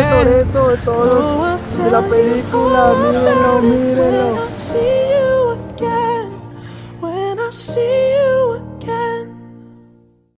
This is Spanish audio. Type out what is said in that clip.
Toretto de todos de la película, mírenlo, mírenlo. When I see